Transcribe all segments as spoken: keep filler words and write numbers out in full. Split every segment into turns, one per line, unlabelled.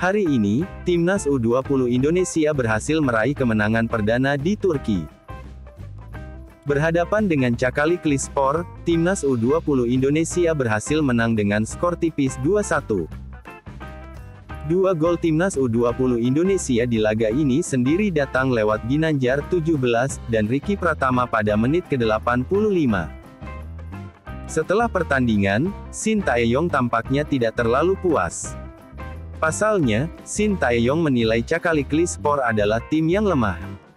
Hari ini, Timnas U dua puluh Indonesia berhasil meraih kemenangan perdana di Turki. Berhadapan dengan Çakallıkspor, Timnas U dua puluh Indonesia berhasil menang dengan skor tipis dua satu. Dua gol Timnas U dua puluh Indonesia di laga ini sendiri datang lewat Ginanjar tujuh belas, dan Ricky Pratama pada menit ke delapan puluh lima. Setelah pertandingan, Shin Tae-yong tampaknya tidak terlalu puas. Pasalnya, Shin Tae-yong menilai Çakallıkspor adalah tim yang lemah.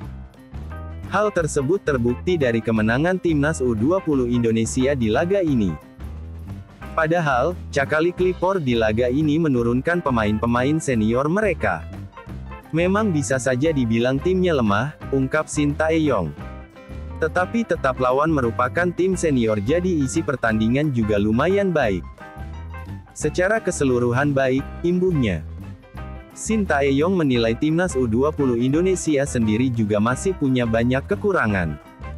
Hal tersebut terbukti dari kemenangan Timnas U dua puluh Indonesia di laga ini. Padahal, Çakallıkspor di laga ini menurunkan pemain-pemain senior mereka. Memang bisa saja dibilang timnya lemah, ungkap Shin Tae-yong. Tetapi tetap lawan merupakan tim senior, jadi isi pertandingan juga lumayan baik. Secara keseluruhan baik, imbuhnya. Shin Tae-yong menilai Timnas U dua puluh Indonesia sendiri juga masih punya banyak kekurangan.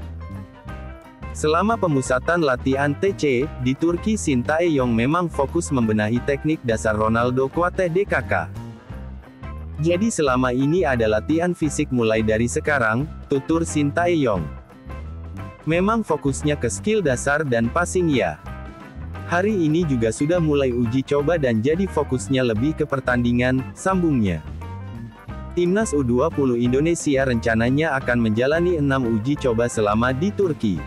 Selama pemusatan latihan T C di Turki, Shin Tae-yong memang fokus membenahi teknik dasar Ronaldo Kuateh D K K. Jadi selama ini ada latihan fisik mulai dari sekarang, tutur Shin Tae-yong. Memang fokusnya ke skill dasar dan passing ya. Hari ini juga sudah mulai uji coba dan jadi fokusnya lebih ke pertandingan, sambungnya. Timnas U dua puluh Indonesia rencananya akan menjalani enam uji coba selama di Turki.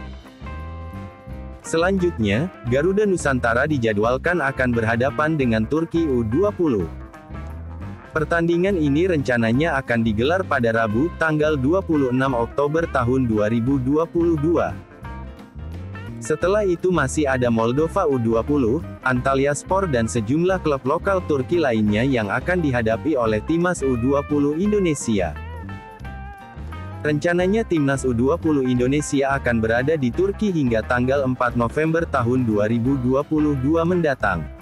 Selanjutnya, Garuda Nusantara dijadwalkan akan berhadapan dengan Turki U dua puluh. Pertandingan ini rencananya akan digelar pada Rabu, tanggal dua puluh enam Oktober tahun dua ribu dua puluh dua. Setelah itu masih ada Moldova U dua puluh, Antalyaspor dan sejumlah klub lokal Turki lainnya yang akan dihadapi oleh Timnas U dua puluh Indonesia. Rencananya Timnas U dua puluh Indonesia akan berada di Turki hingga tanggal empat November tahun dua ribu dua puluh dua mendatang.